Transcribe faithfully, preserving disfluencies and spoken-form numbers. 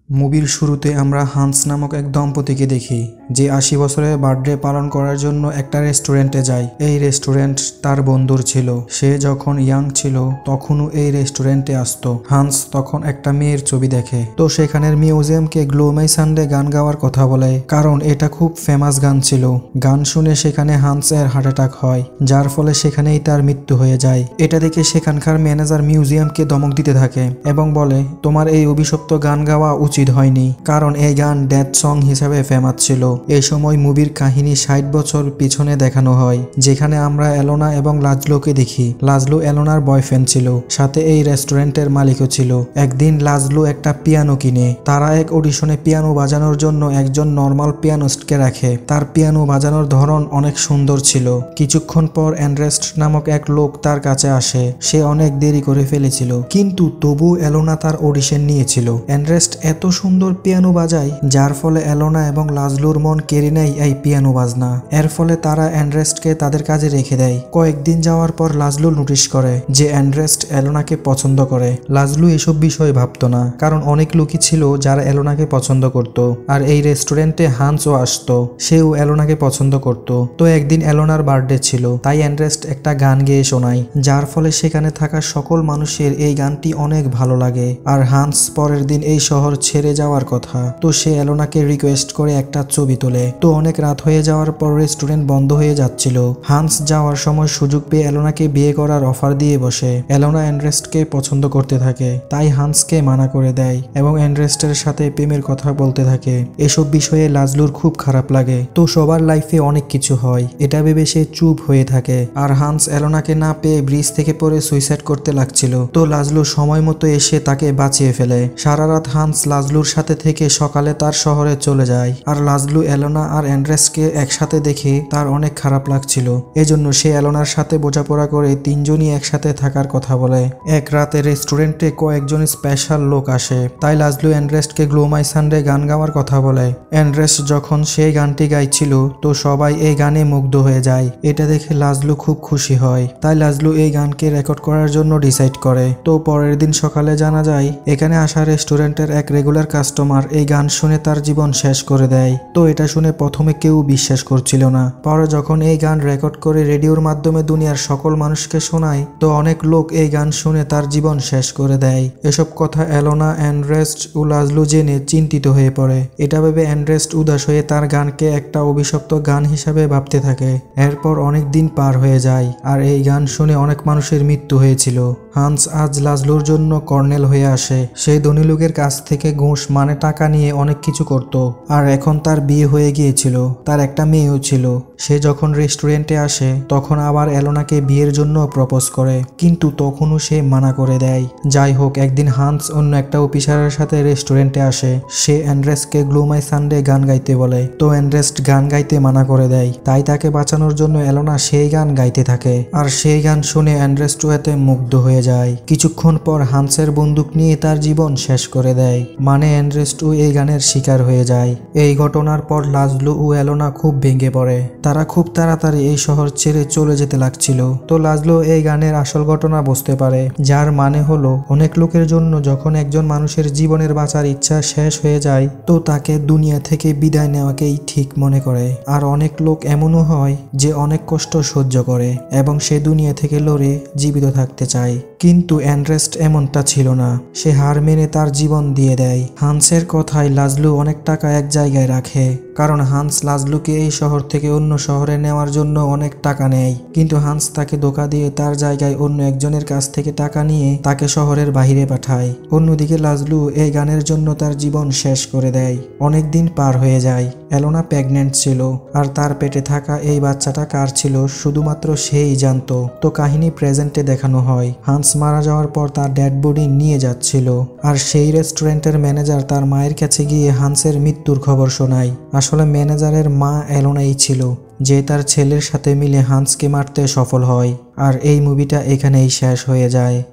মুভির শুরুতে আমরা হান্স নামক এক দম্পতিকে দেখি যে আশি বছরের বার্থডে পালন করার জন্য একটা রেস্টুরেন্টে যায়। এই রেস্টুরেন্ট তার বন্ধুর ছিল। সে যখন ইয়াং ছিল তখনও এই রেস্টুরেন্টে আসতো। হান্স তখন একটা মেয়ের ছবি দেখে, তো সেখানের মিউজিয়ামকে গ্লো মাই সানডে গান গাওয়ার কথা বলে, কারণ এটা খুব ফেমাস গান ছিল। গান শুনে সেখানে হান্সের হার্ট অ্যাটাক হয়, যার ফলে সেখানেই তার মৃত্যু হয়ে যায়। এটা দেখে সেখানকার ম্যানেজার মিউজিয়ামকে ধমক দিতে থাকে এবং বলে, তোমার এই অভিশপ্ত গান গাওয়া উচিত হয়নি, কারণ এই গান ডেথ সং হিসাবে ফেমাস ছিল। এই সময় মুভির কাহিনী ষাট বছর পিছনে দেখানো হয়, যেখানে আমরা এলোনা এবং লাজলোকে দেখি। লাজলো এলোনার বয়ফ্রেন্ড ছিল, সাথে এই রেস্টুরেন্টের মালিকও ছিল। একদিন লাজলো একটা পিয়ানো কিনে। তারা এক অডিশনে পিয়ানো বাজানোর জন্য একজন নর্মাল পিয়ানিস্টকে রাখে। তার পিয়ানো বাজানোর ধরন অনেক সুন্দর ছিল। কিছুক্ষণ পর অ্যান্ড্রেস্ট নামক এক লোক তার কাছে আসে। সে অনেক দেরি করে ফেলেছিল, কিন্তু তবু এলোনা তার অডিশন নিয়েছিল। অ্যান্ড্রেস্ট এত সুন্দর পিয়ানো বাজায়, যার ফলে এলোনা এবং লাজলুর মন কেড়ে নেয় এই পিয়ানো বাজনা। এর ফলে তারা অ্যান্ড্রেস্টকে তাদের কাজে রেখে দেয়। কয়েকদিন যাওয়ার পর লাজলু নোটিশ করে যে অ্যান্ড্রেস্ট এলোনাকে পছন্দ করে। লাজলু এসব বিষয় ভাবতো না, কারণ অনেক লোকই ছিল যারা এলোনাকে পছন্দ করত। আর এই রেস্টুরেন্টে হান্সও আসতো, সেও এলোনাকে পছন্দ করত। তো একদিন এলোনার বার্থডে ছিল, তাই অ্যান্ড্রেস্ট একটা গান গেয়ে শোনায়, যার ফলে সেখানে থাকা সকল মানুষের এই গানটি অনেক ভালো লাগে। আর হান্স পরের দিন এই শহর ছেড়ে যাওয়ার কথা, তো সে এলোনাকে রিকোয়েস্ট করে একটা ছবি তোলে। তো অনেক রাত হয়ে যাওয়ার পর রেস্টুরেন্ট বন্ধ হয়ে যাচ্ছিল। হান্স যাওয়ার সময় সুযোগ পেয়ে এলোনাকে বিয়ে করার অফার দিয়ে বসে। এলোনা অ্যান্ড্রেস্টকে পছন্দ করতে থাকে, তাই হান্সকে মানা করে দেয় এবং অ্যান্ড্রেস্টের সাথে প্রেমের কথা বলতে থাকে। এসব বিষয়ে লাজলুর খুব খারাপ লাগে। তো সবার লাইফে অনেক কিছু হয়, এটা ভেবে সে চুপ হয়ে থাকে। আর হান্স এলোনাকে না পেয়ে ব্রিজ থেকে পড়ে সুইসাইড করতে লাগছিল। তো লাজলু সময় মতো এসে তাকে বাঁচিয়ে ফেলে। সারা রাত হান্স লাজলুর সাথে থেকে সকালে তার শহরে চলে যায়। আর লাজলু এলোনা আর অ্যান্ড্রেসকে একসাথে দেখে তার অনেক খারাপ লাগছিল। এজন্য সে এলোনার সাথে বোঝাপড়া করে তিনজনই একসাথে থাকার কথা বলে। এক রাতে রেস্টুরেন্টে কয়েকজন স্পেশাল লোক আসে, তাই লাজলু অ্যান্ড্রেসকে গ্লো মাই সানডে গান গাওয়ার কথা বলে। অ্যান্ড্রেস যখন সেই গানটি গাইছিল, তো সবাই এই গানে মুগ্ধ হয়ে যায়। এটা দেখে লাজলু খুব খুশি হয়, তাই লাজলু এই গানকে রেকর্ড করার জন্য ডিসাইড করে। তো পরের দিন সকালে জানা যায় এখানে আসা রেস্টুরেন্টের এক রেগুলার কাস্টমার এই গান শুনে তার জীবন শেষ করে দেয়। তো এটা শুনে প্রথমে কেউ বিশ্বাস করছিল না। পরে যখন এই গান রেকর্ড করে রেডিওর মাধ্যমে দুনিয়ার সকল মানুষকে শোনায়, তো অনেক লোক এই গান শুনে তার জীবন শেষ করে দেয়। এসব কথা এলোনা, অ্যান্ড্রেস্ট ও লাজলু জেনে চিন্তিত হয়ে পড়ে। এটা ভেবে অ্যান্ড্রেস্ট উদাস হয়ে তার গানকে একটা অভিশপ্ত গান হিসাবে ভাবতে থাকে। এরপর অনেক দিন পার হয়ে যায়, আর এই গান শুনে অনেক মানুষের মৃত্যু হয়েছিল। হান্স আজ লাজলুর জন্য কর্নেল হয়ে আসে। সেই ধনী লোকের কাছ থেকে ঘুষ মানে টাকা নিয়ে অনেক কিছু করত। আর এখন তার বিয়ে হয়ে গিয়েছিল, তার একটা মেয়েও ছিল। সে যখন রেস্টুরেন্টে আসে তখন আবার এলোনাকে বিয়ের জন্য প্রপোজ করে, কিন্তু তখনও সে মানা করে দেয়। যাই হোক, একদিন হান্স অন্য একটা অফিসারের সাথে রেস্টুরেন্টে আসে। সে অ্যান্ড্রেসকে গ্লো মাই সানডে গান গাইতে বলে, তো অ্যান্ড্রেস্ট গান গাইতে মানা করে দেয়। তাই তাকে বাঁচানোর জন্য এলোনা সেই গান গাইতে থাকে। আর সেই গান শুনে অ্যান্ড্রেস্ট এতে মুগ্ধ হয়ে যায়। কিছুক্ষণ পর হান্সের বন্দুক নিয়ে তার জীবন শেষ করে দেয়, মানে অ্যান্ড্রেস্টও এই গানের শিকার হয়ে যায়। এই ঘটনার পর লাজলু ও এলোনা খুব ভেঙে পড়ে। তারা খুব তাড়াতাড়ি এই শহর ছেড়ে চলে যেতে লাগছিল। তো লাজলু এই গানের আসল ঘটনা বুঝতে পারে, যার মানে হলো অনেক লোকের জন্য যখন একজন মানুষের জীবনের বাঁচার ইচ্ছা শেষ হয়ে যায়, তো তাকে দুনিয়া থেকে বিদায় নেওয়াকেই ঠিক মনে করে। আর অনেক লোক এমনও হয় যে অনেক কষ্ট সহ্য করে এবং সে দুনিয়া থেকে লড়ে জীবিত থাকতে চায়। কিন্তু অ্যান্ড্রেস্ট এমনটা ছিল না, সে হার মেনে তার জীবন দিয়ে দেয়। হান্সের কথায় লাজলু অনেক টাকা এক জায়গায় রাখে, কারণ হান্স লাজলুকে এই শহর থেকে অন্য শহরে নেওয়ার জন্য অনেক টাকা নেয়। কিন্তু হান্স তাকে ধোঁকা দিয়ে তার জায়গায় অন্য একজনের কাছ থেকে টাকা নিয়ে তাকে শহরের বাইরে পাঠায়। অন্যদিকে লাজলু এই গানের জন্য তার জীবন শেষ করে দেয়। অনেক দিন পার হয়ে যায়। এলোনা প্রেগনেন্ট ছিল, আর তার পেটে থাকা এই বাচ্চাটা কার ছিল শুধুমাত্র সেই জানতো। তো কাহিনী প্রেজেন্টে দেখানো হয়। হান্স মারা যাওয়ার পর তার ডেড বডি নিয়ে যাচ্ছিল, আর সেই রেস্টুরেন্টের ম্যানেজার তার মায়ের কাছে গিয়ে হান্সের মৃত্যুর খবর শোনায়। আসলে ম্যানেজারের মা এলোনাই ছিল, যে তার ছেলের সাথে মিলে হান্সকে মারতে সফল হয়। আর এই মুভিটা এখানেই শেষ হয়ে যায়।